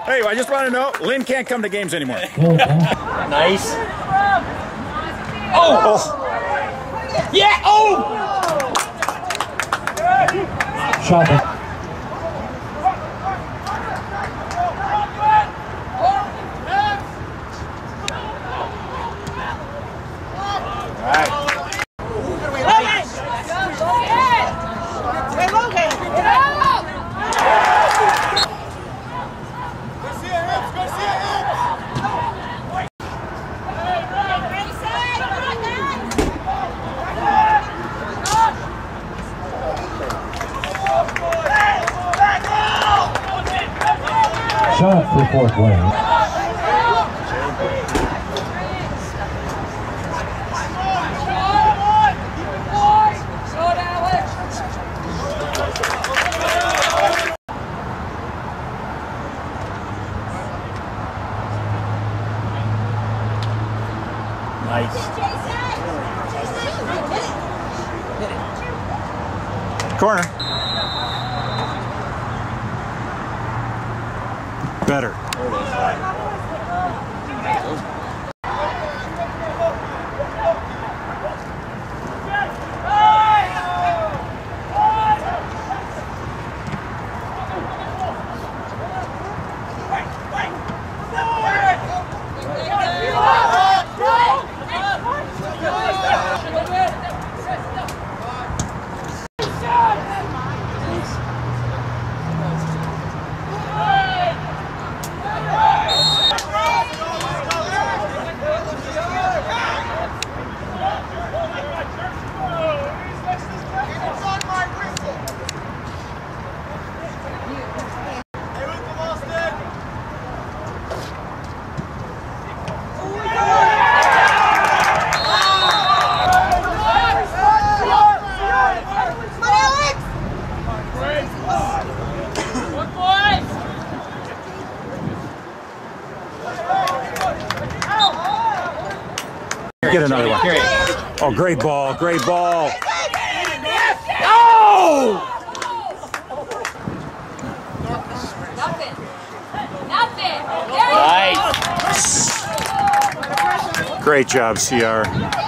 Hey, I just want to know, Lynn can't come to games anymore. Nice. Oh! Yeah! Oh! Shot. Shot for Fort Wayne. Nice. Corner. Better. Get another one. Oh, great ball, great ball. Oh! Nothing. Nothing. Nice. Great job, CR.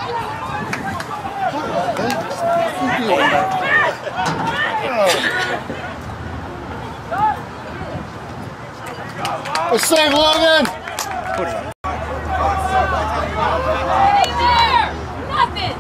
Save Logan! Nothing.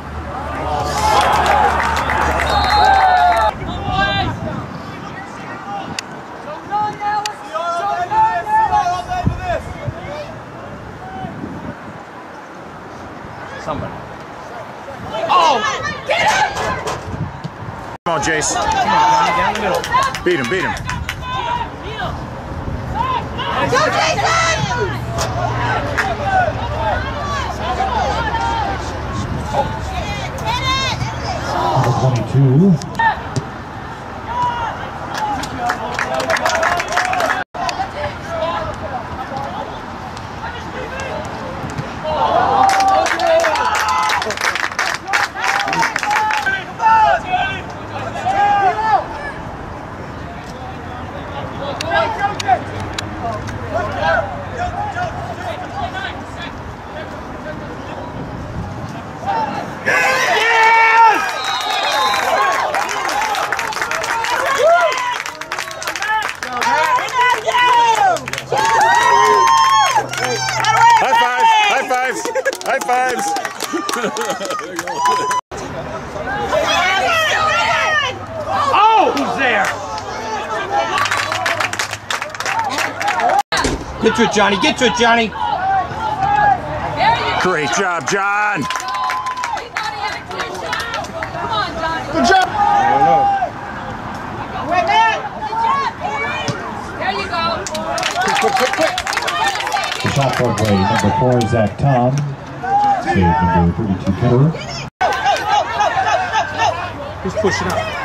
Somebody. Oh! Get him! Come on, Jace. Down the middle. Beat him, beat him. Go, Jason! 22. High fives! Oh, who's there? Get to it, Johnny. Get to it, Johnny. Great job, John. Come on, Johnny. Good job! Wait, man. Good job. There you go. Quick. The shot Fort Wayne. Number 4, Zach Tom. Save number 32, Ketterer. Who's pushing up?